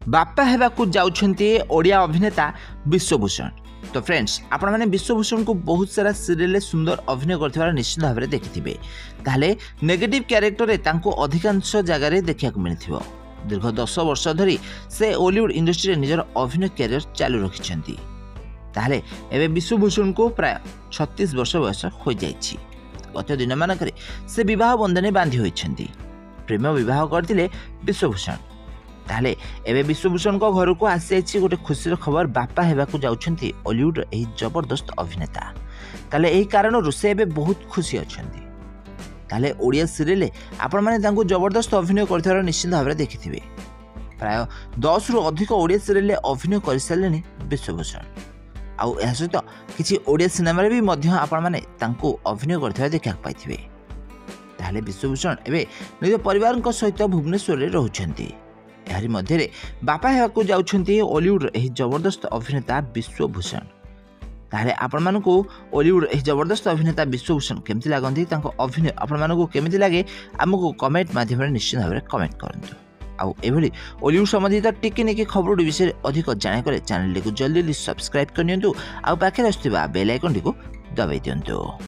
बापा हेबाकू जाउछन्ती ओडिया अभिनेता विश्वभूषण। तो फ्रेंड्स आपण माने विश्वभूषण को बहुत सारा सीरियल सुंदर अभिनय करथिबार निश्चित भाव में देखिथिबे। ताहले नेगेटिव कैरेक्टर रे तांको अधिकांश जगह रे देखिया को मिलथिबो। दीर्घ 10 वर्ष धरी से हॉलीवुड इंडस्ट्री रे निजर अभिनय कैरियर चालू रखिछन्ती। ताहले एबे विश्वभूषण को प्राय 36 वर्ष बयस हो जाइछि। गत दिन मानकरे से विवाह बंधन बांधी होइछन्ती। प्रेम विवाह करथिले विश्वभूषण। ताहले एबे विश्वभूषण को घर को आसी जाइछि गोटे खुशीर खबर, बापा हेबाकू जाउछन्ती हॉलीवुड एही जबरदस्त अभिनेता। ताहले एही कारण से एबे बहुत खुशी अछन्ती। ताहले ओडिया सीरियल आपण माने तांको जबरदस्त अभिनय करथिबार निश्चित भाव में देखिथिबे। प्राय 10 रु अधिक ओडिया सीरियल अभिनय कर सारलेनी विश्वभूषण। आउ एहा सहित किछि ओडिया सिनेमा रे भी मध्य आपण माने तांको अभिनय करथिबा देखा पाइथिबे। ताहले विश्वभूषण एबे निज परिवार सहित भुवनेश्वर रे रहउछन्ती। एहारी मध्य बापा हेबाकू जाउछन्ती हॉलीवुड एही जबरदस्त अभिनेता विश्वभूषण। ताहले आपण मानकू हॉलीवुड एही जबरदस्त अभिनेता विश्वभूषण केमति लागंती, तांको अभिनय आपण मानकू केमति लागे, हमकू कमेंट माध्यम निश्चित भाव में कमेंट करंतु। आउ एभली हॉलीवुड संबंधित टिके निके खबर विषय अधिक जाने करे चैनल को जल्दी सब्सक्राइब करनियंतु। आउ पाखे आसुथिबा बेल आइकन को दबाई दियंतु।